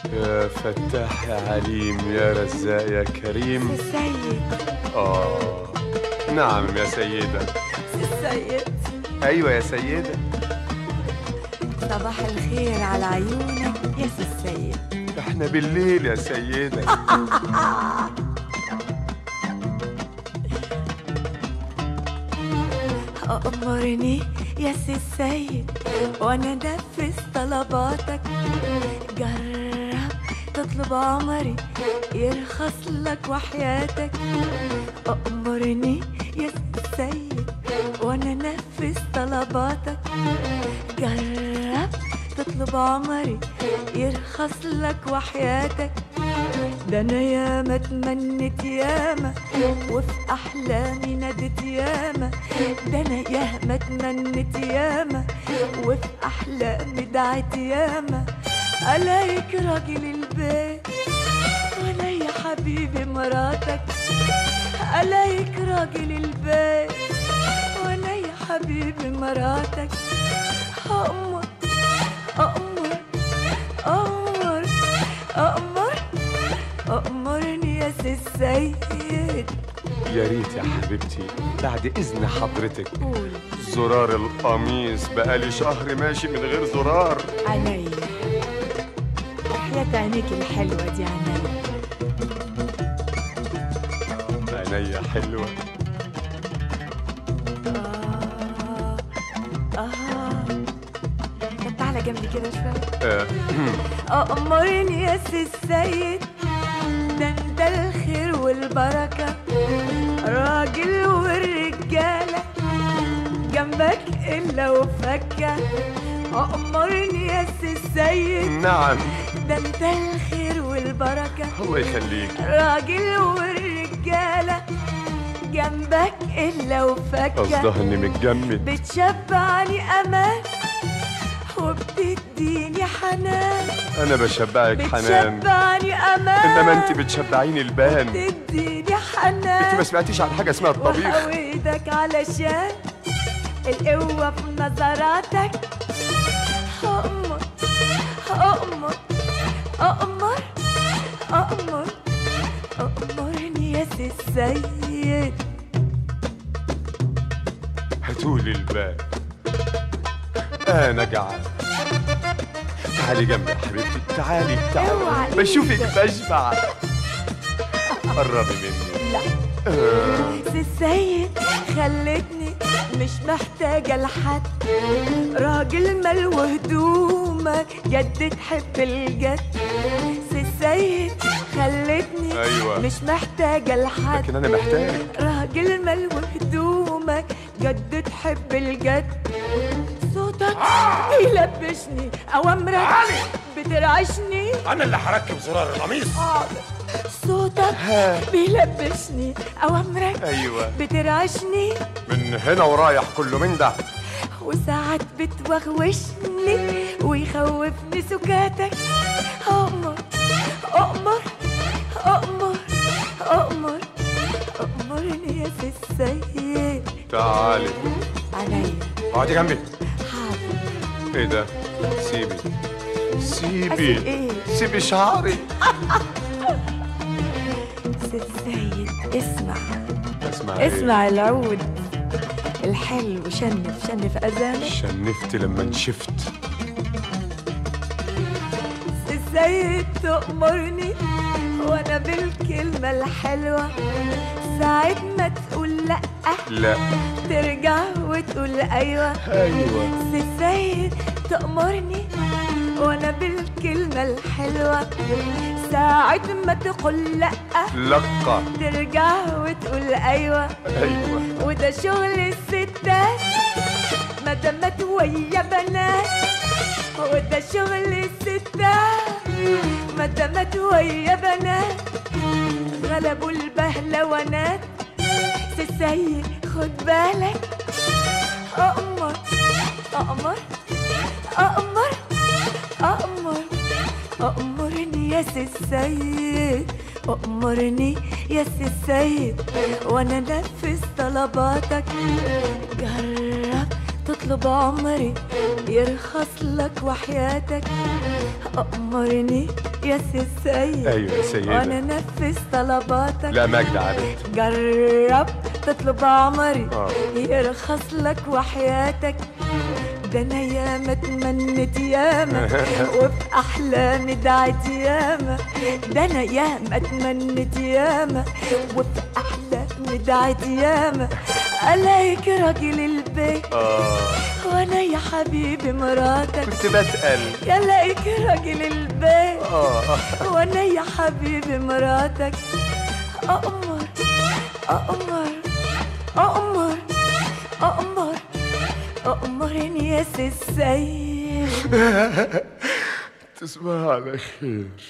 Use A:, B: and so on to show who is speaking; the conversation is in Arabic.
A: يا فتاح يا عليم يا رزاق يا كريم.
B: السيد.
A: نعم يا سيدة.
B: السيد.
A: أيوة يا سيدة.
B: صباح الخير على عيونك يا السيد.
A: احنا بالليل يا سيدة.
B: أمرني يا السيد وانا انفذ طلباتك. جرب تطلب عمري يرخص لك وحياتك. أمرني يا السيد وانا انفذ طلباتك. جرب تطلب عمري يرخص لك وحياتك. ده انا ياما اتمنيت ياما وفي احلامي ناديت ياما. ده انا ياما اتمنيت ياما وفي احلامي دعيت ياما. الاقيك راجل البيت وانا يا حبيبي مراتك. الاقيك راجل البيت وانا يا حبيبي مراتك. أأمر أأمر أأمر أأمر أأمرني يا السيد.
A: يا ريت يا حبيبتي بعد إذن حضرتك.
B: قول.
A: زرار القميص بقالي شهر ماشي من غير زرار.
B: عينيا وحياة عينيك الحلوة دي. عينيا
A: عينيا حلوة.
B: طب تعالى جنبي كده شوية. أمرني يا السيد. ده انت الخير والبركة راجل والرجالة جنبك إلا وفكة. أمرني يا السيد.
A: نعم.
B: ده انت الخير والبركة
A: الله يخليك.
B: راجل والرجالة جنبك إلا وفكة.
A: قصدها إني متجمد.
B: بتشبعني أمان وبتديني حنان.
A: أنا بشبعك حنان
B: بتشبعني أمان
A: إنما أنت بتشبعيني البان.
B: بتديني حنان.
A: أنت ما سمعتيش عن حاجة اسمها الطبيخ.
B: وهويدك علشان القوة في نظراتك. أأمر أأمر أأمر أأمر أأمرني يا السيد.
A: هاتولي البان أنا جعان. تعالي جنبي يا حبيبتي. تعالي
B: اوعى
A: بشوفك
B: إيدك.
A: بشبع. قربي مني.
B: لا السيد خلتني مش محتاجة لحد. راجل مال وهدومك جد تحب الجد. السيد خلتني
A: أيوة.
B: مش محتاجة لحد.
A: لكن أنا محتاج.
B: راجل مال وهدومك جد تحب الجد. صوتك يلبشني أوامرك بترعشني.
C: أنا اللي هركب زرار القميص.
B: صوتك بيلبسني أوامرك.
A: أيوة.
B: بترعشني
A: من هنا ورايح كله من ده.
B: وساعات بتوغوشني ويخوفني سكاتك. أؤمر أؤمر أؤمر أؤمر أؤمرني يا السيد.
A: تعالي.
B: عينيا.
A: اقعدي جنبي.
B: حاضر.
A: ايه ده؟ سيبي
B: أسيب
A: سيبي
B: إيه؟
A: سيبي شعري.
B: السيد اسمع.
A: اسمع ايه؟
B: اسمع العود الحلو. شنف شنف أذانك.
A: شنفت لما نشفت.
B: السيد تأمرني وانا بالكلمة الحلوة. ساعة ما تقول لأ
A: لا.
B: ترجع وتقول أيوة.
A: ايوه.
B: السيد تأمرني وانا بالكلمة الحلوة. ساعة ما تقول لأ
A: لقى.
B: ترجع وتقول أيوة.
A: ايوه.
B: وده شغل الستات مدامات ويا بنات. وده شغل الستات مدامات ويا بنات. غلبوا البهلوانات. السيد خد بالك. أأمر أأمر أأمر أأمر أأمرني يا السيد. أأمرني يا السيد وانا انفذ طلباتك. جرب تطلب تطلب عمري يرخص لك وحياتك، أمرني يا سي السيد.
A: ايوه يا سيدة.
B: وانا نفذ طلباتك.
A: لا مجد عبد.
B: جرب تطلب عمري يرخص لك وحياتك، ده انا ياما اتمنيت ياما وفي احلامي دعيت ياما، ده انا ياما اتمنيت ياما وفي احلامي دعيت ياما، الاقيك راجل البيت وانا يا حبيبي مراتك.
A: كنت بسأل.
B: يا الاقيك راجل البيت وانا يا حبيبي مراتك. أأمر أأمر أأمر أأمر أأمرني يا سي السيد.
A: تصبح على خير.